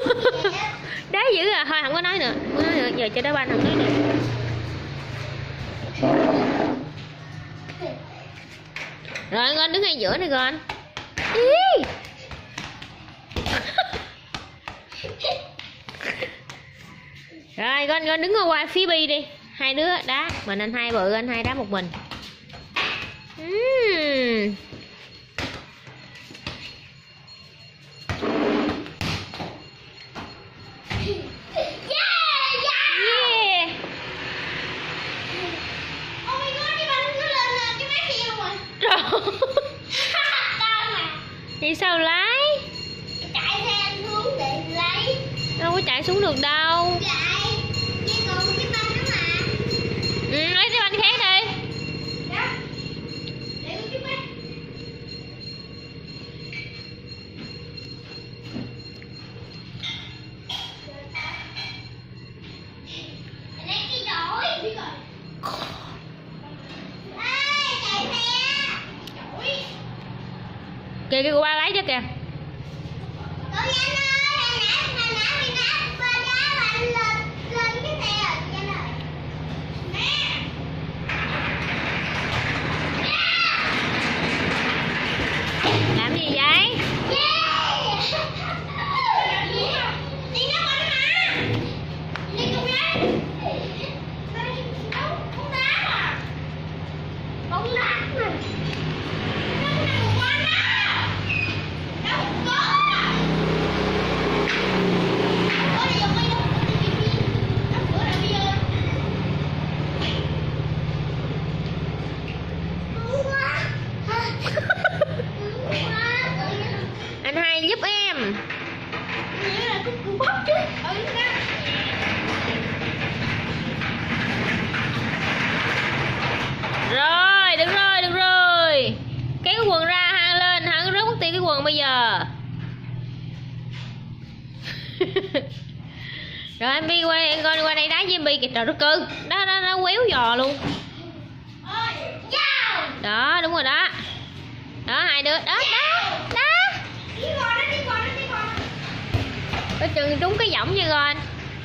Đá dữ à, thôi không có nói nữa, không có nói nữa. Giờ cho đá banh không nói nữa. Rồi con đứng ngay giữa này con. Ý. Rồi con đứng qua phía bi đi. Hai đứa đá, mình anh hai bự, anh hai đá một mình. Thì sao lấy? Chạy theo xuống để lấy. Đâu có chạy xuống được đâu. Chạy. Chỉ còn cái banh đó mà. Lấy cái banh khác đi. Đó. Để cái banh. Lấy cái đổi. Biết rồi. Ê, chạy theo. Đổi. Kìa cái của ba lấy chứ kìa. Cô Danh ơi, hồi nãy mình đá banh lên cái xe rồi Danh ơi. Nè. Làm gì vậy? Đi nó banh mà. Đi cùng đấy. Con đá mà. Con đá mà. Anh hai giúp em. Rồi, được rồi, được rồi. Kéo cái quần ra, hang lên, hang rớt mất tiêu cái quần bây giờ. Rồi anh Bi qua đây đá với em Bi kìa, trời đất cưng. Đó quéo giò luôn. Đó, đúng rồi đó. Đó, hai đứa, đó. Có chừng trúng cái võng nha con.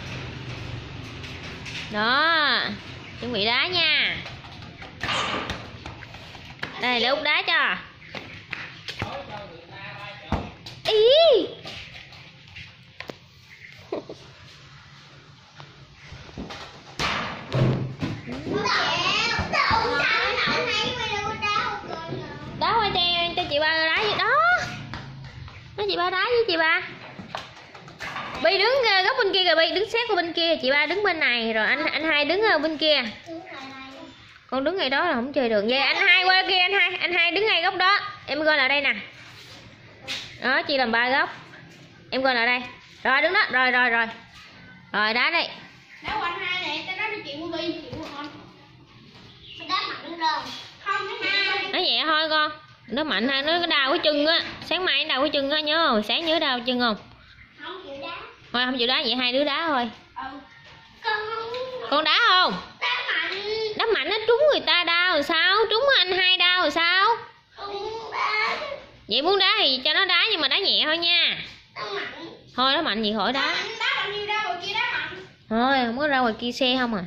Đó, chuẩn bị đá nha. Đây để Út đá cho. Ý. Đá qua cho chị ba đá vậy đó. Đó chị ba đá với chị ba. Bi đứng góc bên kia kìa Bi, đứng sát qua bên kia, chị ba đứng bên này rồi anh hai đứng ở bên kia. Con đứng ngay đó là không chơi được. Vậy anh hai qua kia, anh hai đứng ngay góc đó. Em coi lại đây nè. Đó, chị làm ba góc. Em coi lại đây. Rồi đứng đó, rồi. Rồi đá đi. Đá qua anh hai nè, tao đá đi chị của Bi, chị của con. Đá mạnh rồi. Không cái hai. Nó nhẹ thôi con. Nó mạnh hay nó đau cái chân á. Sáng mai nó đau cái chân á, nhớ không? Sáng nhớ đau chân không? Không chịu đá. Thôi không chịu đá, vậy hai đứa đá thôi. Con đá không? Đá mạnh. Đá mạnh nó trúng người ta đau rồi sao? Trúng anh hai đau rồi sao? Không đá. Vậy muốn đá thì cho nó đá nhưng mà đá nhẹ thôi nha. Đá mạnh. Thôi đá mạnh gì khỏi đá. Đá mạnh như ra ngoài kia đá mạnh. Thôi không có ra ngoài kia xe không à.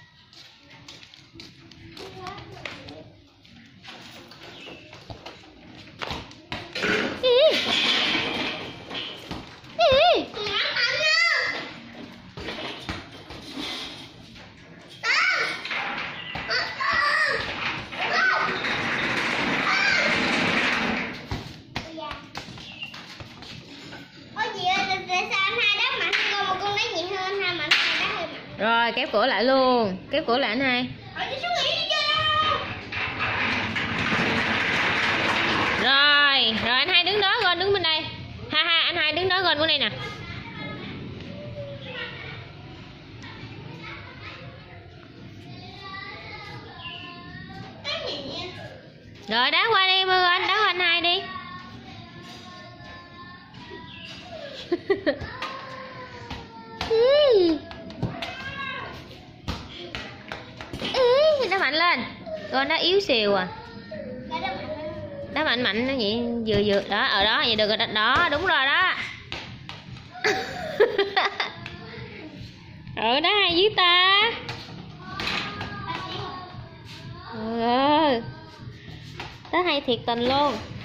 Rồi kéo cửa lại luôn. Kéo cửa lại anh hai. Rồi anh hai đứng đó rồi, đứng bên đây. Ha anh hai đứng đó rồi bên đây nè. Rồi đá qua đi Mưa anh, đá qua anh hai đi. Đá mạnh lên. Con nó yếu xìu à. Đá mạnh nó vậy vừa đó ở đó vậy được rồi đó, đúng rồi đó. Đá hay dữ ta. Đá hay thiệt tình luôn.